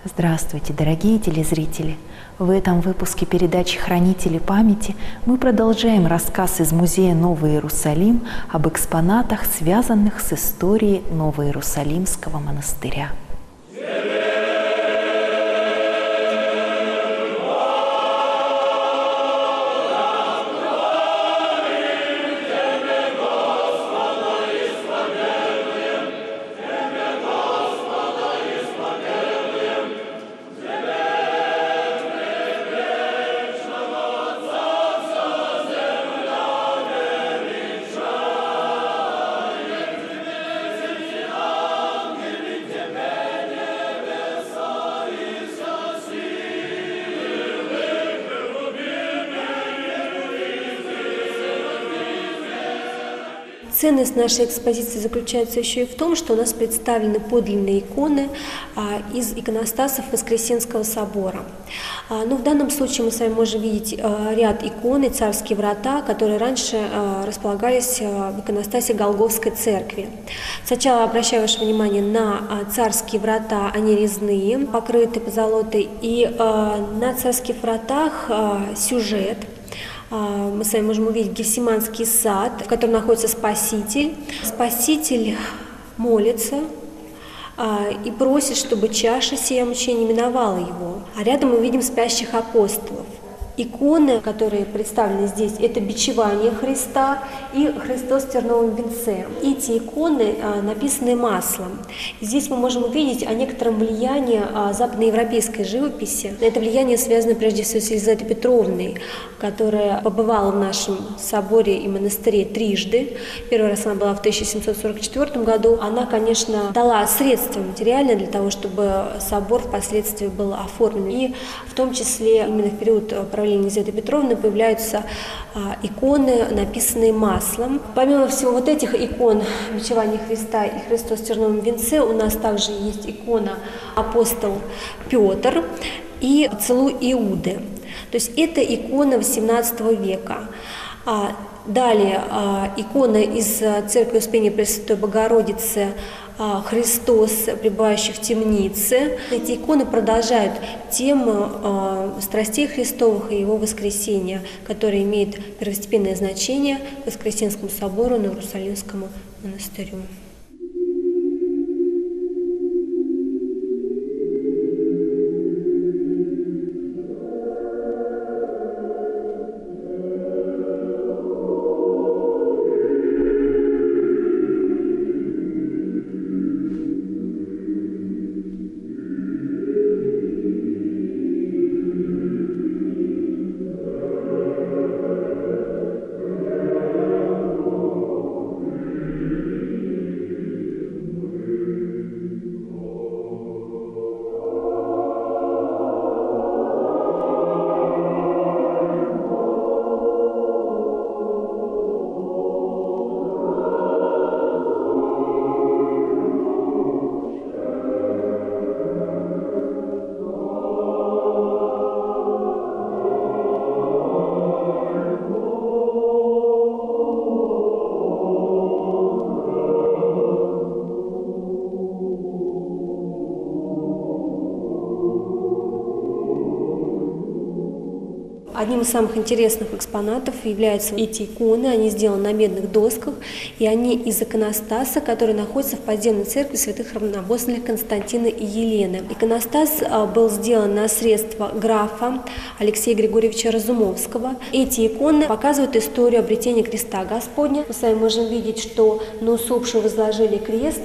Здравствуйте, дорогие телезрители! В этом выпуске передачи «Хранители памяти» мы продолжаем рассказ из музея Новый Иерусалим об экспонатах, связанных с историей Новоиерусалимского монастыря. Ценность нашей экспозиции заключается еще и в том, что у нас представлены подлинные иконы из иконостасов Воскресенского собора. Но в данном случае мы с вами можем видеть ряд икон и царские врата, которые раньше располагались в иконостасе Голгофской церкви. Сначала обращаю ваше внимание на царские врата, они резные, покрыты позолотой, и на царских вратах сюжет. Мы с вами можем увидеть Гефсиманский сад, в котором находится Спаситель. Спаситель молится и просит, чтобы чаша сия мучения не миновала его. А рядом мы видим спящих апостолов. Иконы, которые представлены здесь, это бичевание Христа и Христос в терновом венце. Эти иконы написаны маслом. Здесь мы можем увидеть о некотором влиянии западноевропейской живописи. Это влияние связано прежде всего с Елизаветой Петровной, которая побывала в нашем соборе и монастыре трижды. Первый раз она была в 1744 году. Она, конечно, дала средства материальные для того, чтобы собор впоследствии был оформлен. И в том числе именно в период правления Елизаветы Петровны появляются иконы, написанные маслом. Помимо всего вот этих икон бичевания Христа и Христос в терновом венце, у нас также есть икона апостол Петр и поцелуй Иуды. То есть это икона XVIII века. Далее икона из церкви Успения Пресвятой Богородицы Христос, пребывающий в темнице. Эти иконы продолжают тему страстей Христовых и Его воскресения, которое имеет первостепенное значение Воскресенскому собору, Новоиерусалимскому монастырю. Одним из самых интересных экспонатов являются эти иконы. Они сделаны на медных досках, и они из иконостаса, который находится в подземной церкви святых равноапостольных Константина и Елены. Иконостас был сделан на средства графа Алексея Григорьевича Разумовского. Эти иконы показывают историю обретения креста Господня. Мы с вами можем видеть, что на усопшую возложили крест,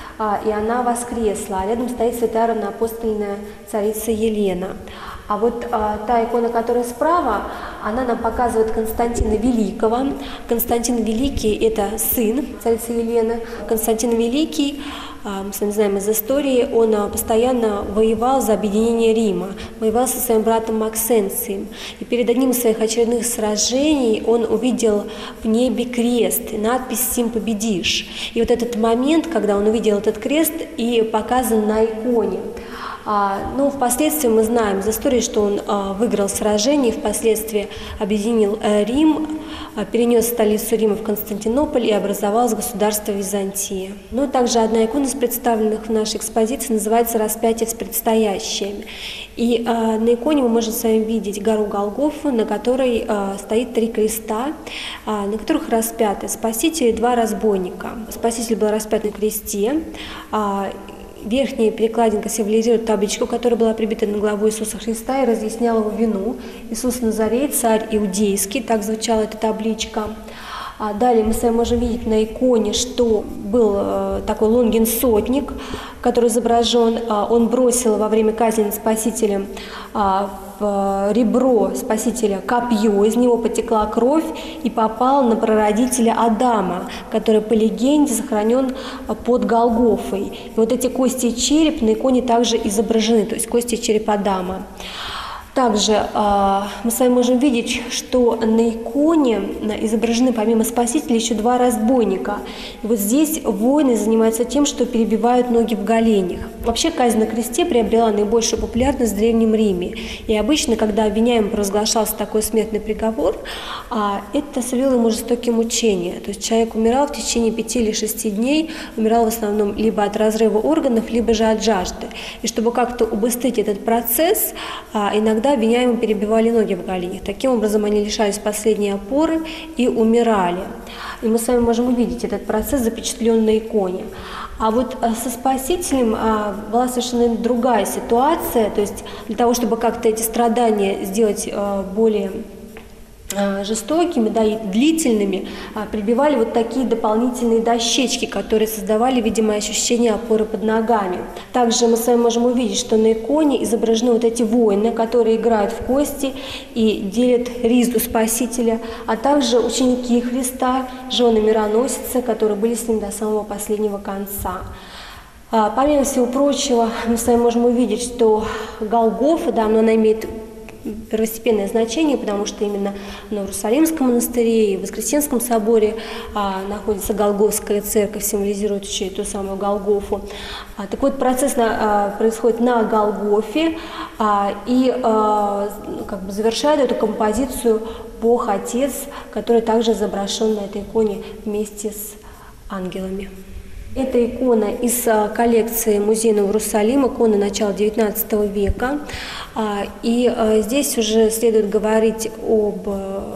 и она воскресла, а рядом стоит святая равноапостольная царица Елена. А вот та икона, которая справа, она нам показывает Константина Великого. Константин Великий – это сын царицы Елены. Константин Великий, мы с вами знаем из истории, он постоянно воевал за объединение Рима, воевал со своим братом Максенцием. И перед одним из своих очередных сражений он увидел в небе крест, надпись «Сим победишь». И вот этот момент, когда он увидел этот крест, и показан на иконе. Но впоследствии мы знаем из истории, что он выиграл сражение, впоследствии объединил Рим, перенес столицу Рима в Константинополь и образовалось государство Византия. Но также одна икона из представленных в нашей экспозиции называется «Распятие с предстоящими». И на иконе мы можем с вами видеть гору Голгофу, на которой стоит 3 креста, на которых распяты Спаситель и 2 разбойника. Спаситель был распят на кресте. Верхняя перекладинка символизирует табличку, которая была прибита на главу Иисуса Христа и разъясняла его вину. Иисус Назарей, царь иудейский, так звучала эта табличка. Далее мы с вами можем видеть на иконе, что был такой Лонгин-сотник, который изображен. Он бросил во время казни над Спасителем в ребро Спасителя копье, из него потекла кровь и попала на прародителя Адама, который по легенде сохранен под Голгофой. И вот эти кости и череп на иконе также изображены, то есть кости и череп Адама. Также мы с вами можем видеть, что на иконе изображены помимо Спасителя еще 2 разбойника. И вот здесь воины занимаются тем, что перебивают ноги в голенях. Вообще казнь на кресте приобрела наибольшую популярность в Древнем Риме. И обычно, когда обвиняемым провозглашался такой смертный приговор, это сулило ему жестокие мучения. То есть человек умирал в течение 5 или 6 дней, умирал в основном либо от разрыва органов, либо же от жажды. И чтобы как-то убыстрить этот процесс, иногда обвиняемым перебивали ноги в голенях. Таким образом, они лишались последней опоры и умирали. И мы с вами можем увидеть этот процесс, запечатлен на иконе. А вот со Спасителем была совершенно другая ситуация. То есть для того, чтобы как-то эти страдания сделать более жестокими, да, и длительными, прибивали вот такие дополнительные дощечки, которые создавали видимое ощущение опоры под ногами. Также мы с вами можем увидеть, что на иконе изображены вот эти воины, которые играют в кости и делят ризу Спасителя, а также ученики Христа, жены мироносицы, которые были с ним до самого последнего конца. Помимо всего прочего, мы с вами можем увидеть, что Голгофа, да, но она имеет первостепенное значение, потому что именно в Иерусалимском монастыре и в Воскресенском соборе находится Голгофская церковь, символизирующая ту самую Голгофу. Так вот, процесс происходит на Голгофе, и как бы завершает эту композицию Бог Отец, который также изображен на этой иконе вместе с ангелами. Это икона из коллекции Музея Нового Иерусалима, икона начала XIX века. И здесь уже следует говорить об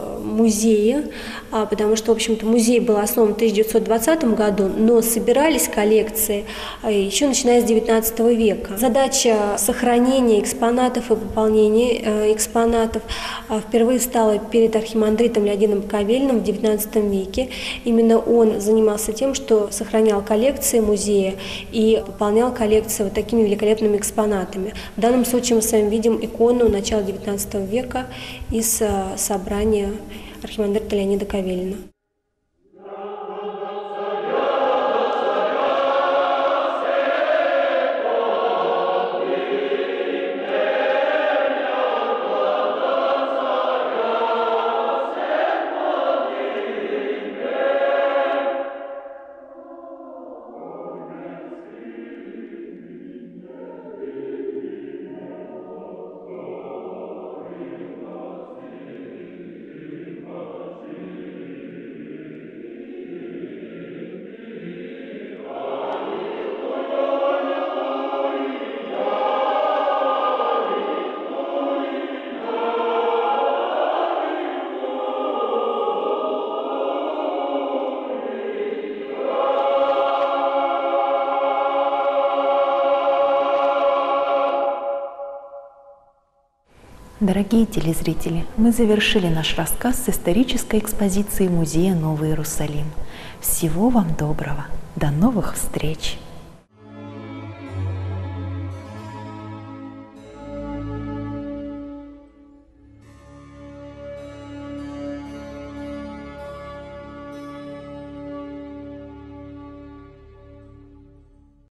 музее, потому что, в общем-то, музей был основан в 1920 году, но собирались коллекции еще начиная с XIX века. Задача сохранения экспонатов и пополнения экспонатов впервые стала перед архимандритом Леонидом Буковельным в XIX веке. Именно он занимался тем, что сохранял коллекции музея и пополнял коллекции вот такими великолепными экспонатами. В данном случае мы с вами видим икону начала XIX века из собрания архимандрита Леонида Ковелина. Дорогие телезрители, мы завершили наш рассказ с исторической экспозиции Музея Новый Иерусалим. Всего вам доброго! До новых встреч!